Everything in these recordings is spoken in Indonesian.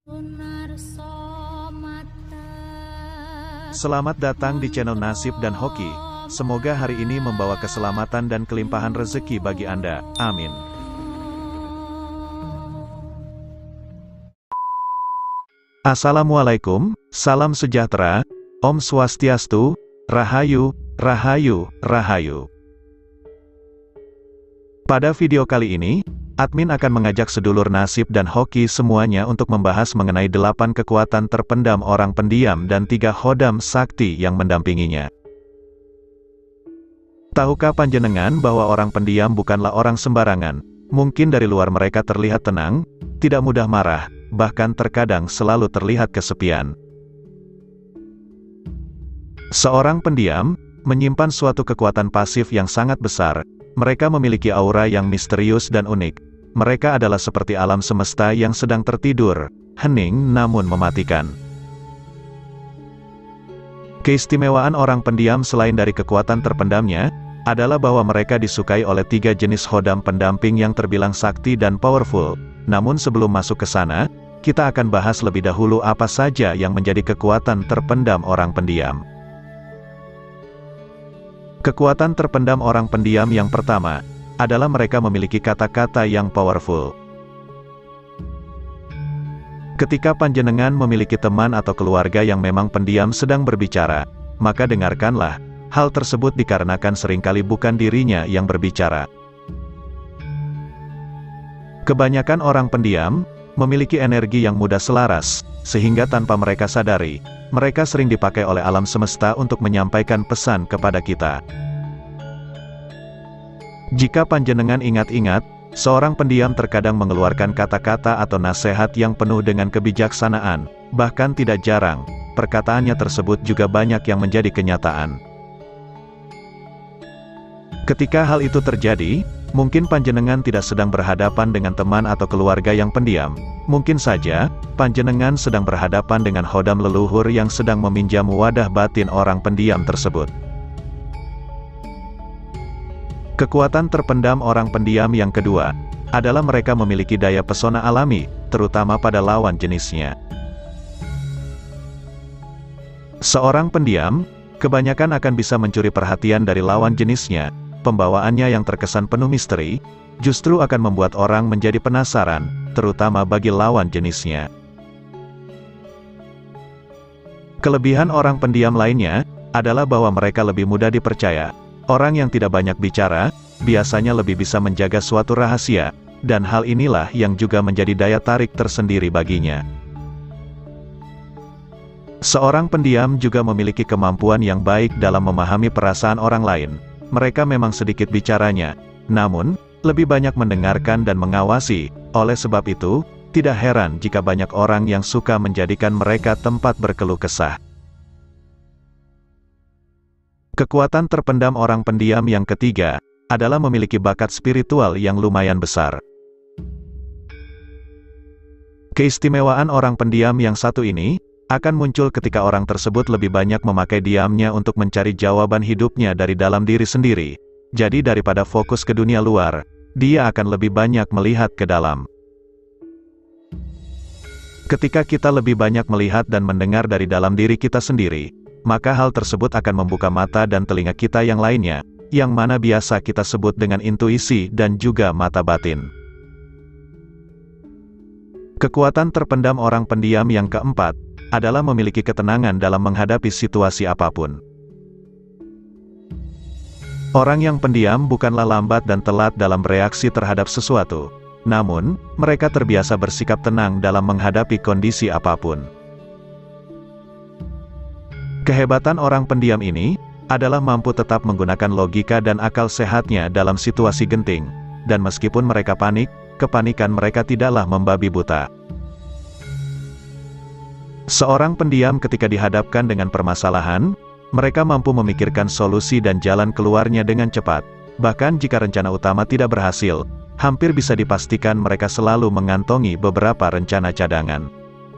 Selamat datang di channel Nasib dan Hoki. Semoga hari ini membawa keselamatan dan kelimpahan rezeki bagi Anda. Amin. Assalamualaikum, salam sejahtera, Om Swastiastu, Rahayu, Rahayu, Rahayu. Pada video kali ini, admin akan mengajak sedulur Nasib dan Hoki semuanya untuk membahas mengenai 8 kekuatan terpendam orang pendiam dan 3 khodam sakti yang mendampinginya. Tahukah panjenengan bahwa orang pendiam bukanlah orang sembarangan? Mungkin dari luar mereka terlihat tenang, tidak mudah marah, bahkan terkadang selalu terlihat kesepian. Seorang pendiam menyimpan suatu kekuatan pasif yang sangat besar. Mereka memiliki aura yang misterius dan unik. Mereka adalah seperti alam semesta yang sedang tertidur, hening namun mematikan. Keistimewaan orang pendiam selain dari kekuatan terpendamnya, adalah bahwa mereka disukai oleh 3 jenis khodam pendamping yang terbilang sakti dan powerful. Namun sebelum masuk ke sana, kita akan bahas lebih dahulu apa saja yang menjadi kekuatan terpendam orang pendiam. Kekuatan terpendam orang pendiam yang pertama, adalah mereka memiliki kata-kata yang powerful. Ketika panjenengan memiliki teman atau keluarga yang memang pendiam sedang berbicara, maka dengarkanlah. Hal tersebut dikarenakan seringkali bukan dirinya yang berbicara. Kebanyakan orang pendiam memiliki energi yang mudah selaras, sehingga tanpa mereka sadari, mereka sering dipakai oleh alam semesta untuk menyampaikan pesan kepada kita. Jika panjenengan ingat-ingat, seorang pendiam terkadang mengeluarkan kata-kata atau nasihat yang penuh dengan kebijaksanaan, bahkan tidak jarang, perkataannya tersebut juga banyak yang menjadi kenyataan. Ketika hal itu terjadi, mungkin panjenengan tidak sedang berhadapan dengan teman atau keluarga yang pendiam. Mungkin saja, panjenengan sedang berhadapan dengan khodam leluhur yang sedang meminjam wadah batin orang pendiam tersebut. Kekuatan terpendam orang pendiam yang kedua, adalah mereka memiliki daya pesona alami, terutama pada lawan jenisnya. Seorang pendiam, kebanyakan akan bisa mencuri perhatian dari lawan jenisnya. Pembawaannya yang terkesan penuh misteri, justru akan membuat orang menjadi penasaran, terutama bagi lawan jenisnya. Kelebihan orang pendiam lainnya, adalah bahwa mereka lebih mudah dipercaya. Orang yang tidak banyak bicara, biasanya lebih bisa menjaga suatu rahasia, dan hal inilah yang juga menjadi daya tarik tersendiri baginya. Seorang pendiam juga memiliki kemampuan yang baik dalam memahami perasaan orang lain. Mereka memang sedikit bicaranya, namun, lebih banyak mendengarkan dan mengawasi. Oleh sebab itu, tidak heran jika banyak orang yang suka menjadikan mereka tempat berkeluh kesah. Kekuatan terpendam orang pendiam yang ketiga, adalah memiliki bakat spiritual yang lumayan besar. Keistimewaan orang pendiam yang satu ini, akan muncul ketika orang tersebut lebih banyak memakai diamnya untuk mencari jawaban hidupnya dari dalam diri sendiri. Jadi daripada fokus ke dunia luar, dia akan lebih banyak melihat ke dalam. Ketika kita lebih banyak melihat dan mendengar dari dalam diri kita sendiri, maka hal tersebut akan membuka mata dan telinga kita yang lainnya, yang mana biasa kita sebut dengan intuisi dan juga mata batin. Kekuatan terpendam orang pendiam yang keempat, adalah memiliki ketenangan dalam menghadapi situasi apapun. Orang yang pendiam bukanlah lambat dan telat dalam bereaksi terhadap sesuatu, namun, mereka terbiasa bersikap tenang dalam menghadapi kondisi apapun. Kehebatan orang pendiam ini, adalah mampu tetap menggunakan logika dan akal sehatnya dalam situasi genting, dan meskipun mereka panik, kepanikan mereka tidaklah membabi buta. Seorang pendiam ketika dihadapkan dengan permasalahan, mereka mampu memikirkan solusi dan jalan keluarnya dengan cepat. Bahkan jika rencana utama tidak berhasil, hampir bisa dipastikan mereka selalu mengantongi beberapa rencana cadangan.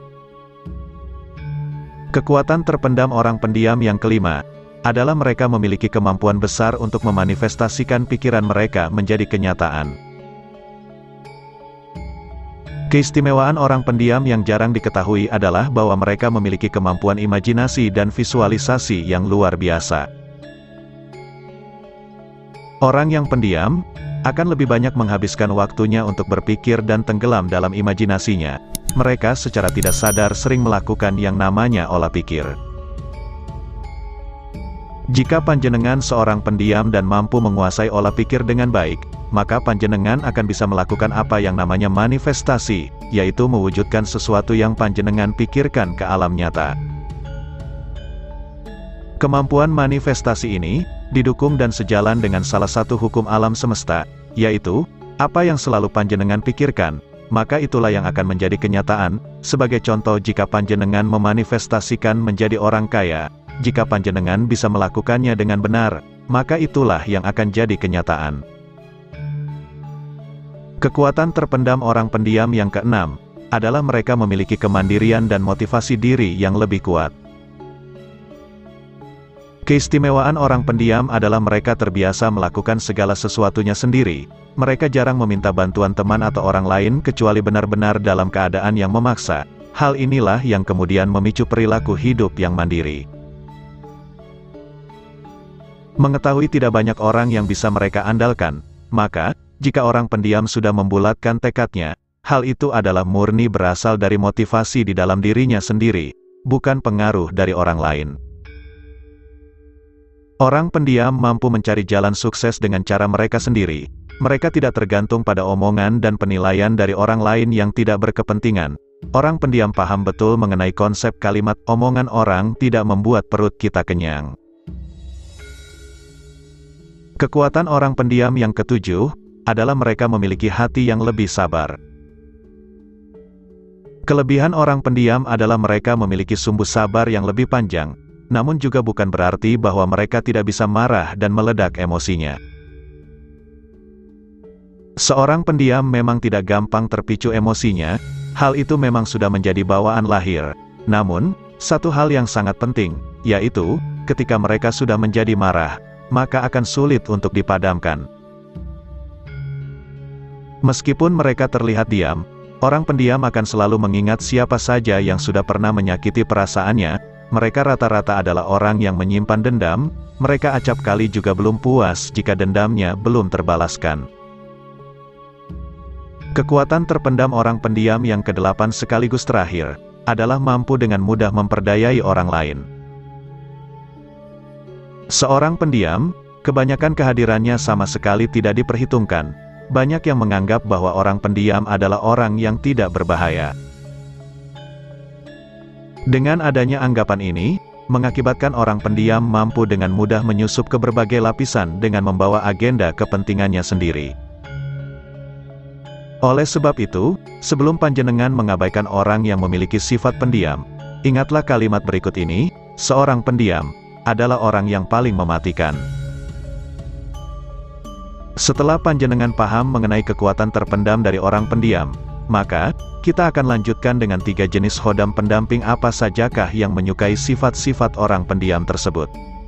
Kekuatan terpendam orang pendiam yang kelima, adalah mereka memiliki kemampuan besar untuk memanifestasikan pikiran mereka menjadi kenyataan. Keistimewaan orang pendiam yang jarang diketahui adalah bahwa mereka memiliki kemampuan imajinasi dan visualisasi yang luar biasa. Orang yang pendiam akan lebih banyak menghabiskan waktunya untuk berpikir dan tenggelam dalam imajinasinya. Mereka secara tidak sadar sering melakukan yang namanya olah pikir. Jika panjenengan seorang pendiam dan mampu menguasai olah pikir dengan baik, maka panjenengan akan bisa melakukan apa yang namanya manifestasi, yaitu mewujudkan sesuatu yang panjenengan pikirkan ke alam nyata. Kemampuan manifestasi ini didukung dan sejalan dengan salah satu hukum alam semesta, yaitu, apa yang selalu panjenengan pikirkan, maka itulah yang akan menjadi kenyataan. Sebagai contoh, jika panjenengan memanifestasikan menjadi orang kaya, jika panjenengan bisa melakukannya dengan benar, maka itulah yang akan jadi kenyataan. Kekuatan terpendam orang pendiam yang keenam adalah mereka memiliki kemandirian dan motivasi diri yang lebih kuat. Keistimewaan orang pendiam adalah mereka terbiasa melakukan segala sesuatunya sendiri. Mereka jarang meminta bantuan teman atau orang lain kecuali benar-benar dalam keadaan yang memaksa. Hal inilah yang kemudian memicu perilaku hidup yang mandiri. Mengetahui tidak banyak orang yang bisa mereka andalkan, maka, jika orang pendiam sudah membulatkan tekadnya, hal itu adalah murni berasal dari motivasi di dalam dirinya sendiri, bukan pengaruh dari orang lain. Orang pendiam mampu mencari jalan sukses dengan cara mereka sendiri. Mereka tidak tergantung pada omongan dan penilaian dari orang lain yang tidak berkepentingan. Orang pendiam paham betul mengenai konsep kalimat omongan orang tidak membuat perut kita kenyang. Kekuatan orang pendiam yang ketujuh adalah mereka memiliki hati yang lebih sabar. Kelebihan orang pendiam adalah mereka memiliki sumbu sabar yang lebih panjang, namun juga bukan berarti bahwa mereka tidak bisa marah dan meledak emosinya. Seorang pendiam memang tidak gampang terpicu emosinya, hal itu memang sudah menjadi bawaan lahir. Namun, satu hal yang sangat penting, yaitu, ketika mereka sudah menjadi marah, maka akan sulit untuk dipadamkan. Meskipun mereka terlihat diam, orang pendiam akan selalu mengingat siapa saja yang sudah pernah menyakiti perasaannya. Mereka rata-rata adalah orang yang menyimpan dendam. Mereka acap kali juga belum puas jika dendamnya belum terbalaskan. Kekuatan terpendam orang pendiam yang kedelapan sekaligus terakhir adalah mampu dengan mudah memperdayai orang lain. Seorang pendiam, kebanyakan kehadirannya sama sekali tidak diperhitungkan. Banyak yang menganggap bahwa orang pendiam adalah orang yang tidak berbahaya. Dengan adanya anggapan ini, mengakibatkan orang pendiam mampu dengan mudah menyusup ke berbagai lapisan dengan membawa agenda kepentingannya sendiri. Oleh sebab itu, sebelum panjenengan mengabaikan orang yang memiliki sifat pendiam, ingatlah kalimat berikut ini, seorang pendiam adalah orang yang paling mematikan. Setelah panjenengan paham mengenai kekuatan terpendam dari orang pendiam, maka, kita akan lanjutkan dengan 3 jenis khodam pendamping apa sajakah yang menyukai sifat-sifat orang pendiam tersebut.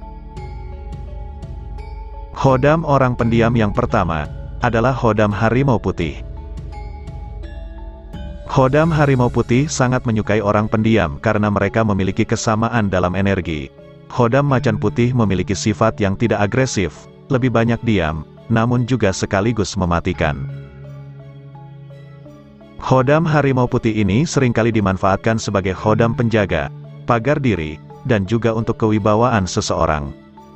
Khodam orang pendiam yang pertama, adalah khodam harimau putih. Khodam harimau putih sangat menyukai orang pendiam karena mereka memiliki kesamaan dalam energi. Khodam macan putih memiliki sifat yang tidak agresif, lebih banyak diam, namun juga sekaligus mematikan. Khodam harimau putih ini seringkali dimanfaatkan sebagai khodam penjaga, pagar diri, dan juga untuk kewibawaan seseorang.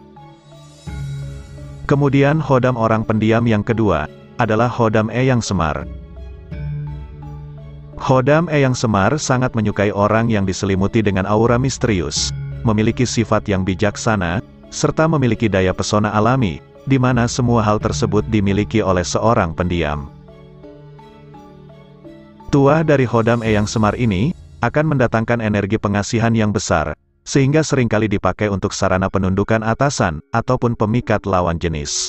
Kemudian khodam orang pendiam yang kedua, adalah khodam Eyang Semar. Khodam Eyang Semar sangat menyukai orang yang diselimuti dengan aura misterius, memiliki sifat yang bijaksana, serta memiliki daya pesona alami, di mana semua hal tersebut dimiliki oleh seorang pendiam. Tuah dari khodam Eyang Semar ini, akan mendatangkan energi pengasihan yang besar, sehingga seringkali dipakai untuk sarana penundukan atasan, ataupun pemikat lawan jenis.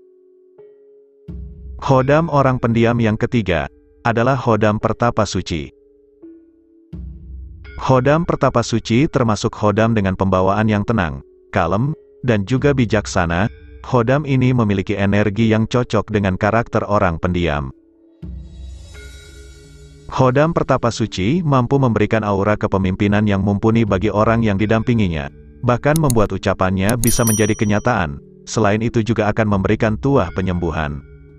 Khodam orang pendiam yang ketiga, adalah khodam pertapa suci. Khodam pertapa suci termasuk khodam dengan pembawaan yang tenang, kalem, dan juga bijaksana. Khodam ini memiliki energi yang cocok dengan karakter orang pendiam. Khodam Pertapa Suci mampu memberikan aura kepemimpinan yang mumpuni bagi orang yang didampinginya, bahkan membuat ucapannya bisa menjadi kenyataan. Selain itu juga akan memberikan tuah penyembuhan.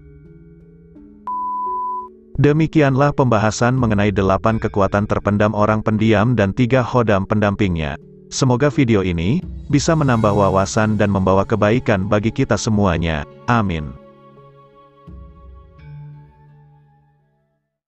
Demikianlah pembahasan mengenai 8 kekuatan terpendam orang pendiam dan 3 khodam pendampingnya. Semoga video ini bisa menambah wawasan dan membawa kebaikan bagi kita semuanya. Amin.